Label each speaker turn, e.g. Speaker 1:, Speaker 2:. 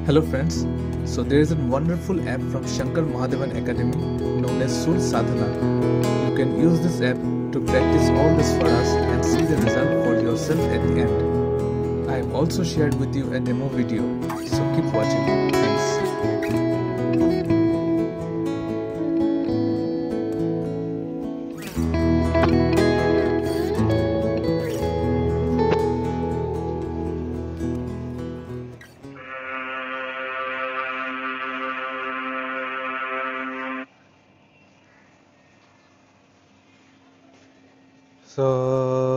Speaker 1: Hello friends, so there is a wonderful app from Shankar Mahadevan Academy known as Sur Sadhana. You can use this app to practice all the swaras and see the result for yourself at the end. I have also shared with you a demo video, so keep watching. Thanks.
Speaker 2: So